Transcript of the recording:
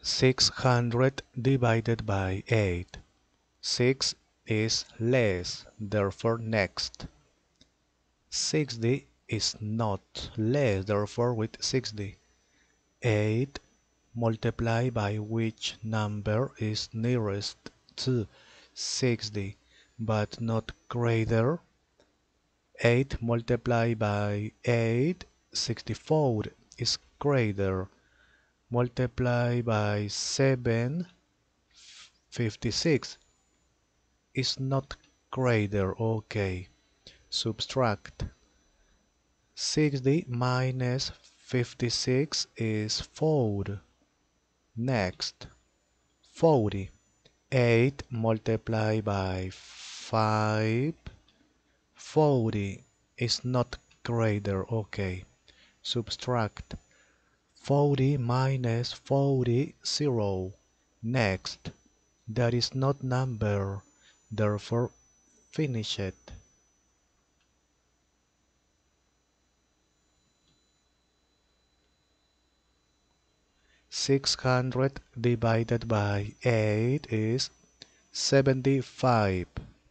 600 divided by 8. 6 is less, therefore next. 60 is not less, therefore with 60. 8 multiplied by which number is nearest to 60 but not greater. 8 multiplied by 8, 64 is greater. Multiplied by 7, 56 is not greater. Okay. Subtract. 60 minus 56 is 4. Next. 40. 8 multiplied by 5. 40 is not greater. Okay. Subtract. 40 minus 40, 0. Next. That is not number. Therefore, finish it. 600 divided by 8 is 75.